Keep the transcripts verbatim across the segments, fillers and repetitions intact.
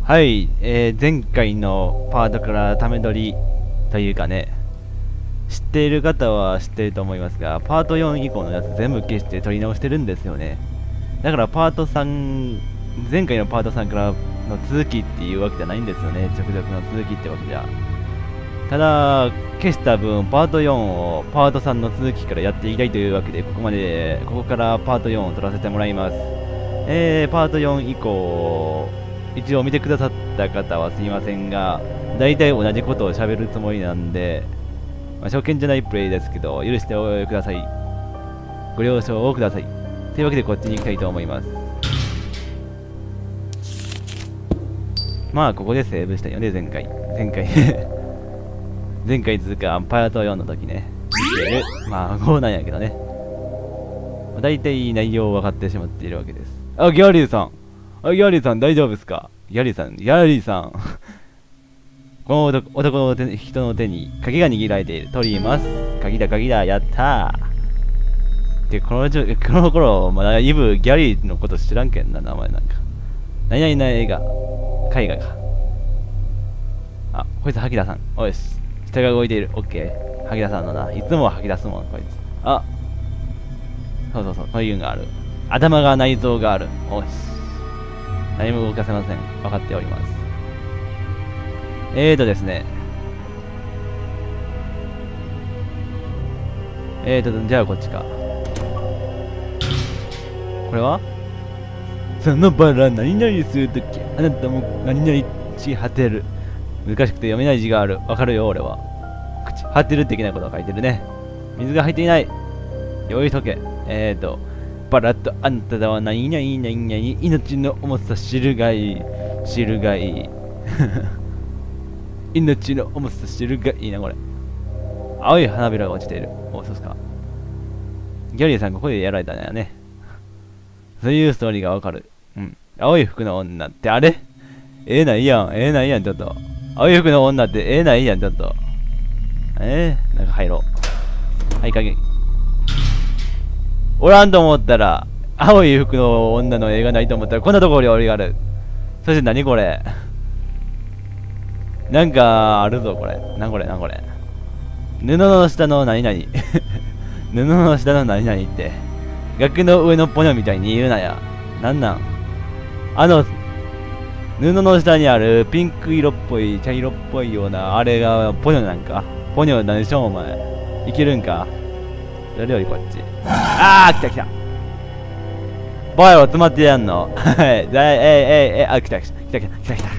はい、えー、前回のパートからため撮りというかね、知っている方は知っていると思いますが、パートよん以降のやつ全部消して撮り直してるんですよね。だからパートさん、前回のパートさんからの続きっていうわけじゃないんですよね。直々の続きってわけじゃ。ただ、消した分、パートよんをパートさんの続きからやっていきたいというわけで、ここまで、ここからパートよんを撮らせてもらいます。えー、パートよん以降、一応見てくださった方はすいませんが、大体同じことを喋るつもりなんで、まあ、初見じゃないプレイですけど、許してください。ご了承をください。というわけでこっちに行きたいと思います。まあ、ここでセーブしたよね、前回。前回。前回つうか、パートよんの時ね。まあ、こうなんやけどね。大体内容分かってしまっているわけです。あ、ギャリーさん。あ、ギャリーさん大丈夫ですか？ギャリーさん、ギャリーさん。この男男の手人の手に鍵が握られている。取ります。鍵だ、鍵だ、やったー。で、このちょ、この頃、まだイブ、ギャリーのこと知らんけんな、名前なんか。何々な映画。絵画か。あ、こいつ吐き出さん。おいし。人が動いている。オッケー。吐き出さんのな。いつもは吐き出すもん、こいつ。あ。そうそうそう、そういうのがある。頭が内臓がある。おし。何も動かせません。分かっております。えーとですね。えーと、じゃあこっちか。これはそのバラ何々するとき、あなたも何々し果てる。難しくて読めない字がある。わかるよ、俺は。口、果てる的なことが書いてるね。水が入っていない。用意しとけ。えーと、バラとあんただは何々何々命の重さ知るがいい。知るがいい。命の重さ知るがいいな、これ。青い花びらが落ちている。お、そうっすか。ギャリーさんここでやられたんだよね。そういうストーリーがわかる。うん。青い服の女ってあれええないやん。ええないやん、ちょっと。青い服の女ってええないやん、ちょっと。えー、なんか入ろう。はい、鍵。おらんと思ったら、青い服の女の映画ないと思ったら、こんなところに俺がある。そして何これ。なんか、あるぞ、これ。なんこれ、なんこれ。布の下の何々。布の下の何々って。額の上のポニョみたいに言うなや。なんなんあの、布の下にあるピンク色っぽい、茶色っぽいような、あれがポニョなんかポニョ何でしょお前。いけるんかそれよりこっち。あー来た来たバイオ詰まってやんのはい。えいえいえい、あ、来た来た来た来た来た来た来た来た来た来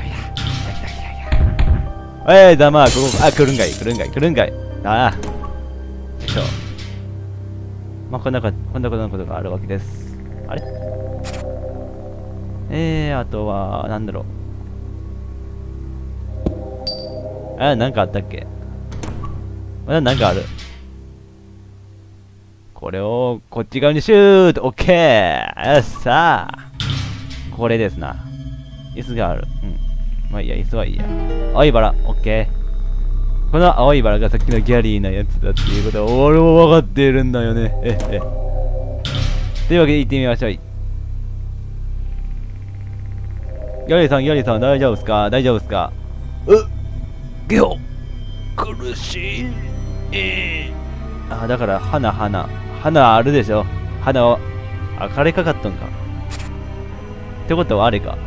たえい、ざまあ、ここ、あ、来るんかい来るんかい来るんかいああ。ちょっと。まあ、こんなか、こんなことのことがあるわけです。あれえー、あとは、なんだろう。あ、なんかあったっけまだなんかある。これを、こっち側にシュートオッケーよっしゃーこれですな。椅子がある。うん。まあいいや、椅子はいいや。青いバラ、オッケー。この青いバラがさっきのギャリーなやつだっていうことは、俺も分かっているんだよね。え、え。というわけで行ってみましょう。ギャリーさん、ギャリーさん、大丈夫っすか大丈夫っすかうっゲホ苦しい。えー、あ、だから、花、花。花あるでしょ花を、あ、枯れかかっとんか。ってことはあれか。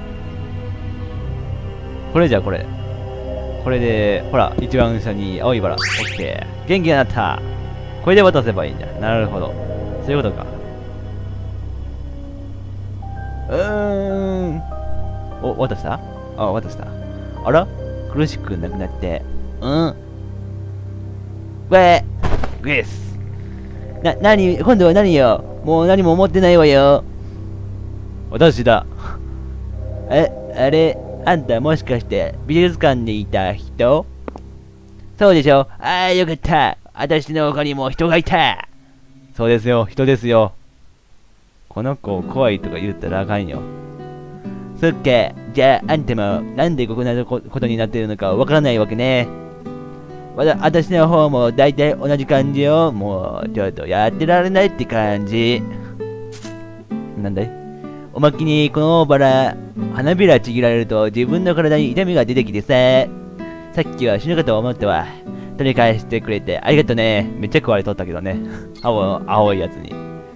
これじゃ、これ。これで、ほら、一番下に青いバラ。オッケー。元気になった。これで渡せばいいんじゃん。なるほど。そういうことか。うーん。お、渡したあ、渡した。あら苦しくなくなって。うん。ウェーグエス。な、なに、今度は何よもう何も思ってないわよ。私だ。え、あれあんたもしかして美術館にいた人そうでしょああ、よかった。私の他にも人がいた。そうですよ、人ですよ。この子怖いとか言ったらあかんよ。そっか、じゃああんたもなんでこんなことになってるのかわからないわけね。わた、私の方も大体同じ感じよ。もうちょっとやってられないって感じ。なんだいおまけにこのバラ、花びらちぎられると自分の体に痛みが出てきてさ、さっきは死ぬかと思ったわ。取り返してくれてありがとね。めっちゃ食われとったけどね。青、青いやつに。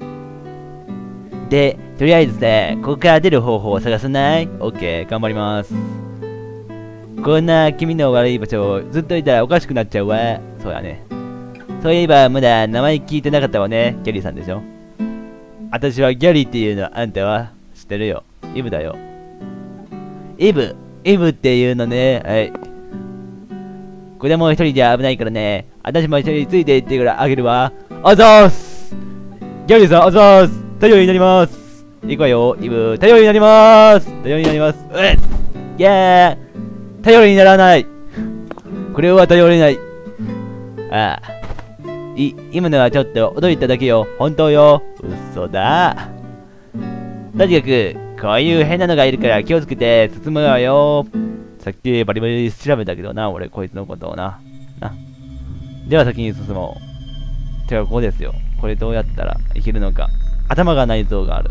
で、とりあえずね、ここから出る方法を探さない？オッケー、頑張ります。こんな気味の悪い場所をずっといたらおかしくなっちゃうわ。そうやね。そういえばまだ名前聞いてなかったわね。ギャリーさんでしょ。私はギャリーっていうの、あんたは知ってるよ。イブだよ。イブ、イブっていうのね。はい。これも一人じゃ危ないからね。私も一緒についていってからあげるわ。あざーす。ギャリーさん、あざーす。頼りになります。いくわよ、イブ。頼りになります。頼りになります。うっ。イェー。頼りにならない。これは頼れない。ああ。い、今のはちょっと驚いただけよ。本当よ。嘘だ。とにかく、こういう変なのがいるから気をつけて進むわよ。さっきバリバリ調べたけどな、俺こいつのことをな。な。では先に進もう。てかここですよ。これどうやったらいけるのか。頭が内臓がある。ん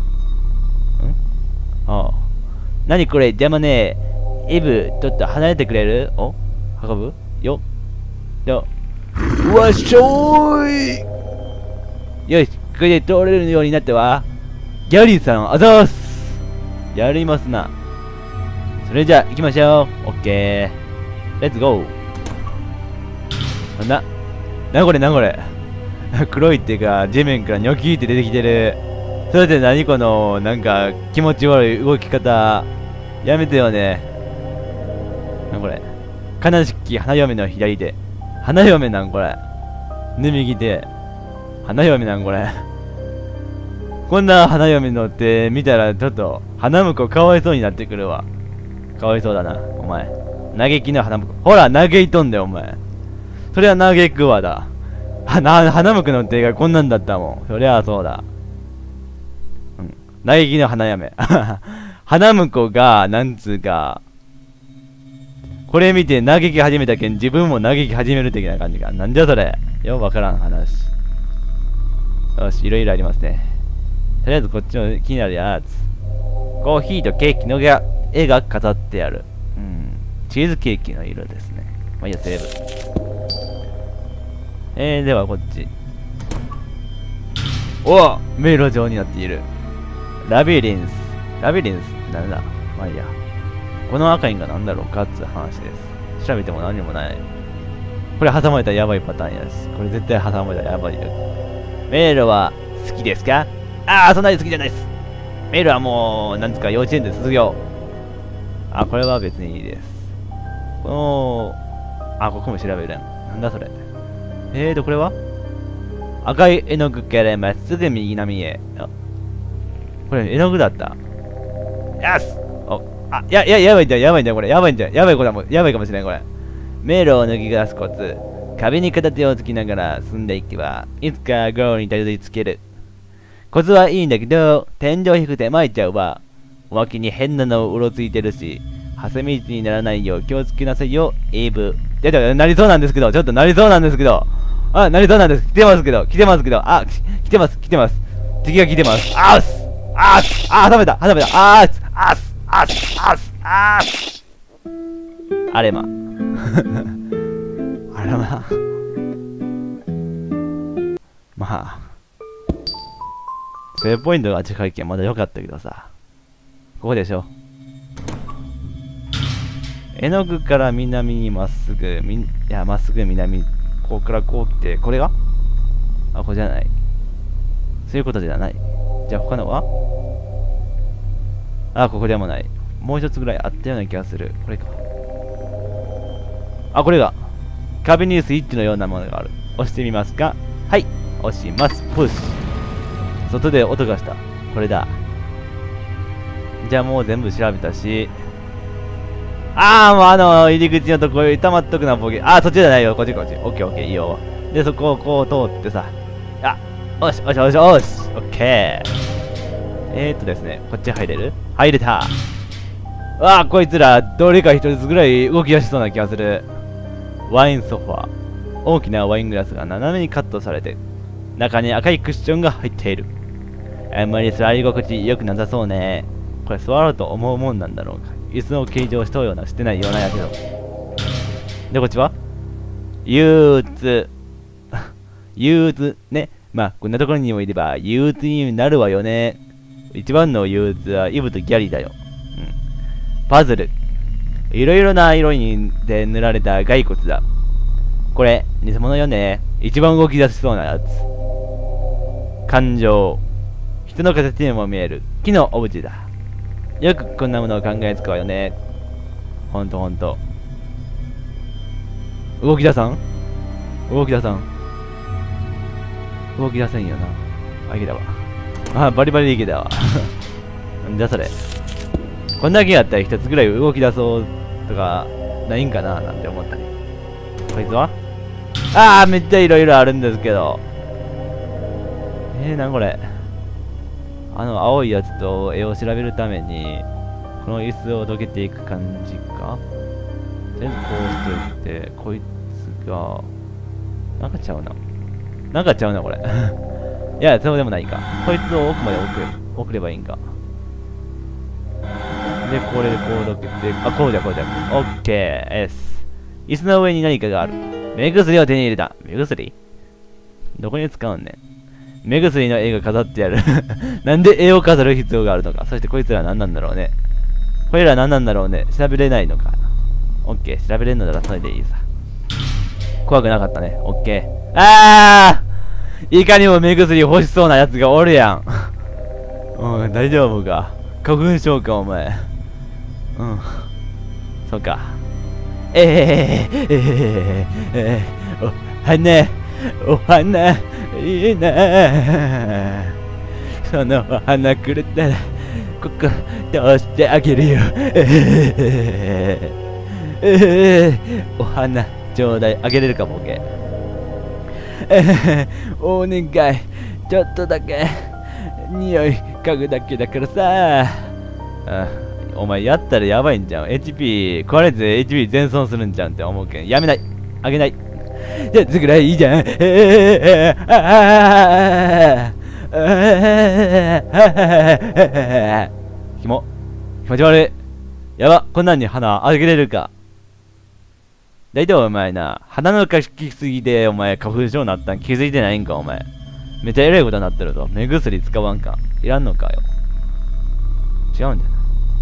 ああ。なにこれ邪魔ねえ。イブ、ちょっと離れてくれる？お運ぶよ。よ。うわっしょーい。よし、これで通れるようになったわ。ギャリーさん、あざーす。やりますな。それじゃあ、行きましょう。オッケー。レッツゴー。な、なこれなこれ。黒いっていうか、地面からニョキーって出てきてる。それで何この、なんか、気持ち悪い動き方。やめてよね。なこれ。悲しき花嫁の左手。花嫁なんこれ。で、右手。花嫁なんこれ。こんな花嫁の手見たらちょっと、花婿かわいそうになってくるわ。かわいそうだな、お前。嘆きの花婿。ほら、嘆いとんだよ、お前。それは嘆くわだ。はな、花婿の手がこんなんだったもん。そりゃそうだ。うん。嘆きの花嫁。花婿が、なんつうか、これ見て嘆き始めたけん、自分も嘆き始める的な感じか。なんじゃそれ。よ、わからん話。よし、いろいろありますね。とりあえずこっちの気になるやつ。コーヒーとケーキのが絵が飾ってある。うん。チーズケーキの色ですね。まあいいや、セーブ。えー、ではこっち。おお、迷路状になっている。ラビリンス。ラビリンスってなんだ？まあいいや。この赤いんがなんだろうかって話です。調べても何もない。これ挟まれたらやばいパターンやし。これ絶対挟まれたらやばいよ。迷路は好きですか？ああ、そんなに好きじゃないです。迷路はもう、なんですか、幼稚園で卒業。あ、これは別にいいです。この、あ、ここも調べるん。なんだそれ。えーと、これは赤い絵の具からまっすぐ右並みへ。あ、これ絵の具だった。よし！お、あ、や、や、やばいんだよ、やばいんだよ、これ。やばいんだよ。やばいことも、やばいかもしれん、これ。迷路を抜き出すコツ。壁に片手をつきながら進んでいけば、いつかゴールにたどり着ける。コツはいいんだけど、天井低くて巻いちゃうわ。おまけに変なのうろついてるし、挟み撃ちにならないよう気をつけなさいよ、イーブ。ちょっと、なりそうなんですけど、ちょっとなりそうなんですけど。あ、なりそうなんです。来てますけど、来てますけど、あ、来てます、来てます。敵が来てます。あーすあーすあー、挟めた、挟めた、あーすあーすあーすあーすあーすあれま。あらま。まあ。セーブポイントが近いけんまだ良かったけどさ。ここでしょ。絵の具から南にまっすぐ、み、いや、まっすぐ南、ここからこう来て、これがあ、これじゃない。そういうことじゃない。じゃあ他のはあ、ここでもない。もう一つぐらいあったような気がする。これか。あ、これが。壁にスイッチのようなものがある。押してみますか？はい。押します。プッシュ。外で音がした。これだ。じゃあもう全部調べたし。あーもうあの、入り口のところ、たまっとくな、ボケ。あー、そっちじゃないよ。こっちこっち。オッケーオッケー、いいよ。で、そこをこう通ってさ。あ、おし、おし、おし、おし。オッケー。えーっとですね、こっち入れる？入れた。わあ、こいつら、どれか一つぐらい動き出しそうな気がする。ワインソファー。大きなワイングラスが斜めにカットされて、中に赤いクッションが入っている。あんまり座り心地良くなさそうね。 これ座ろうと思うもんなんだろうか。椅子を形状しとうようなしてないようなやけど。で、こっちは憂鬱。憂鬱ね。まあ、こんなところにもいれば憂鬱になるわよね。一番の憂鬱はイブとギャリーだよ。うん。パズル。いろいろな色にで塗られた骸骨だ。これ、偽物よね。一番動き出しそうなやつ。感情。人の形にも見える。木のオブジェだ。よくこんなものを考えつくわよね。ほんとほんと。動き出さん動き出さん動き出せんよな。あ、いけたわ。あ、バリバリいけたわ。なんじゃそれ。こんだけやったら一つぐらい動き出そうとか、ないんかななんて思ったり。こいつはああ、めっちゃいろいろあるんですけど。えー、なんこれ。あの青いやつと絵を調べるために、この椅子をどけていく感じか。とりあえずこうしといて、こいつが、なんかちゃうな。なんかちゃうな、これ。いや、そうでもないか。こいつを奥まで送れ、送ればいいんか。で、これでこうどけて、あ、こうじゃこうじゃ。オッケー、S。椅子の上に何かがある。目薬を手に入れた。目薬どこに使うんねん。目薬の絵が飾ってある。なんで絵を飾る必要があるのか。そしてこいつら何なんだろうね。これら何なんだろうね。調べれないのか。オッケー。調べれるのならそれでいいさ。怖くなかったね。オッケー。あーいかにも目薬欲しそうなやつがおるやん。うん、大丈夫か。花粉症か、お前。うん。そうか。ええー、ええー、えー、お花、お花、いいなぁ。そのお花くれたら、ここ、通してあげるよ。えー、えー、お花、ちょうだい。あげれるか、ボケ。えー、お願い。ちょっとだけ、匂い嗅ぐだけだからさ。あ、お前やったらやばいんじゃん。エイチピー、壊れて エイチピー 全損するんじゃんって思うけん。やめない。あげない。やつぐらいいいじゃん。えー、ああキモ。気持ち悪い。やば。こんなんに花あげれるか。大体お前な、鼻のかきすぎでお前花粉症になったん気づいてないんかお前。めっちゃエラいことになってるぞ。目薬使わんか。いらんのかよ。違うんじゃない。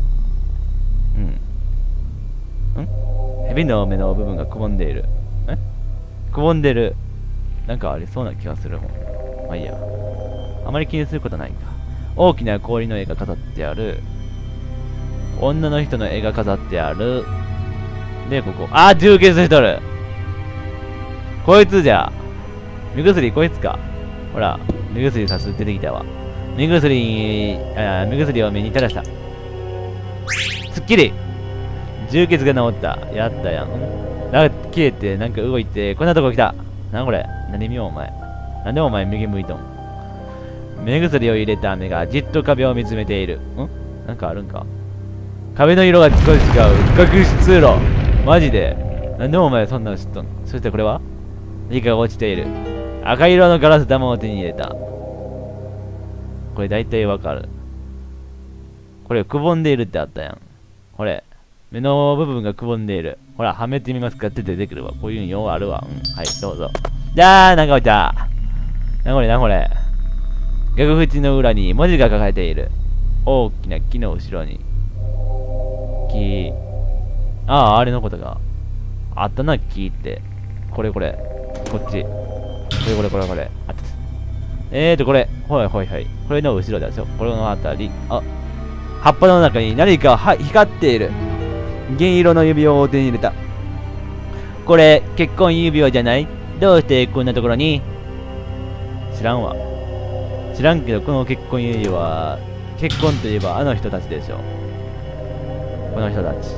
うん。ん蛇の目の部分がくぼんでいる。えくぼんでる。なんかありそうな気がするもん。まあいいや。あまり気にすることないんか。大きな氷の絵が飾ってある。女の人の絵が飾ってある。で、ここ。あー、充血しとる。こいつじゃ。目薬こいつか。ほら、目薬さす出てきたわ。目薬に、あ目薬を目に垂らした。すっきり充血が治った。やったやん。なんか消えて、なんか動いて、こんなとこ来た。なこれ。何見ようお前。なんでお前右向いとん。目薬を入れた目がじっと壁を見つめている。んなんかあるんか。壁の色が少し違う。比較通路。マジで。なんでお前そんなの知っとん。そしてこれは理科が落ちている。赤色のガラス玉を手に入れた。これ大体わかる。これくぼんでいるってあったやん。これ。目の部分がくぼんでいる。ほら、はめてみますかって出てくるわ。こういうのようあるわ。うん。はい、どうぞ。じゃー、なんか落ちた。なこれ、なこれ。額縁の裏に文字が書かれている。大きな木の後ろに。木。ああ、あれのことが。あったな、木って。これこれ。こっち。これこれこれこれ。あった。えーと、これ。ほいほいほい。これの後ろだよ。これのあたり。あ。葉っぱの中に何かは光っている。銀色の指輪を手に入れた。これ、結婚指輪じゃない？どうしてこんなところに？知らんわ。知らんけど、この結婚指輪、結婚といえばあの人たちでしょ。この人たち。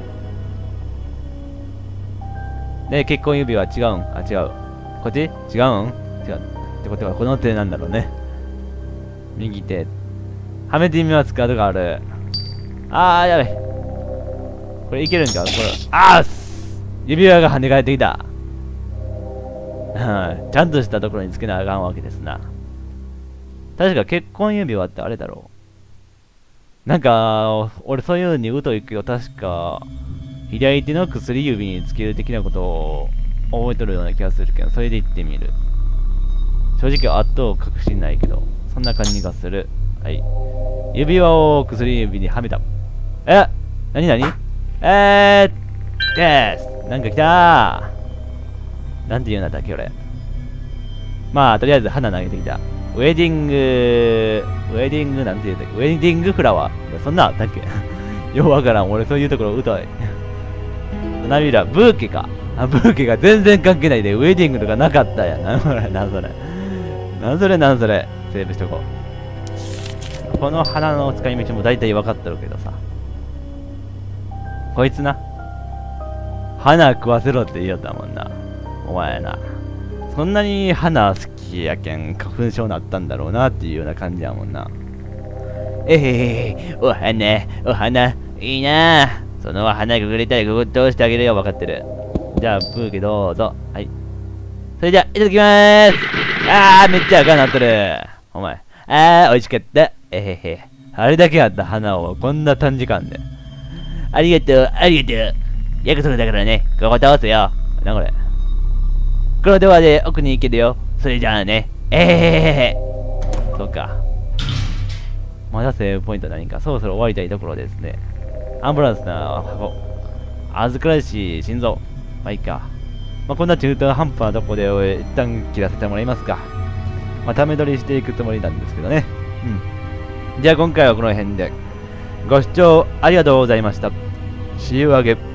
ねえ、結婚指輪違うん？あ、違う。こっち？違うん？違う。ってことは、この手なんだろうね。右手。はめてみますかとかある。あー、やべ。これいけるんかこれ。あーす指輪が跳ね返ってきた。ちゃんとしたところにつけなあかんわけですな。確か結婚指輪ってあれだろなんか、俺そういうに疎いけど、確か、左手の薬指につける的なことを覚えとるような気がするけど、それで言ってみる。正直、あっと確信ないけど、そんな感じがする。はい。指輪を薬指にはめた。えなになにえー、です。なんか来たー。なんて言うんだったっけ、俺。まあ、とりあえず花投げてきた。ウェディング、ウェディングなんて言うんだっけ、ウェディングフラワー。そんなんあったっけようわからん。俺そういうところ疎い。花びら、ブーケか。あ、ブーケが全然関係ないで、ウェディングとかなかったやん。なんそれ、なんそれ。なんそれ、なんそれ。セーブしとこう。この花の使い道も大体分かってるけどさ。こいつな。花食わせろって言いよったもんな。お前な。そんなに花好きやけん花粉症なったんだろうなっていうような感じやもんな。えへへ、お花、お花、いいな。その花くぐれたらここ通してあげるよ、分かってる。じゃあ、ブーケどうぞ。はい。それじゃあ、いただきまーす。あー、めっちゃ赤なっとる。お前。あー、美味しかった。えへへ。あれだけあった花をこんな短時間で。ありがとう、ありがとう。約束だからね、ここ通すよ。な、これ。このドアで奥に行けるよ。それじゃあね。えへへへへ。そうか。まだセーブポイント何か。そろそろ終わりたいところですね。アンブランスな箱。預からしい心臓。まあいいか。まあこんな中途半端なとこで一旦切らせてもらいますか。まあため撮りしていくつもりなんですけどね。うん。じゃあ今回はこの辺で。ご視聴ありがとうございました。See you again.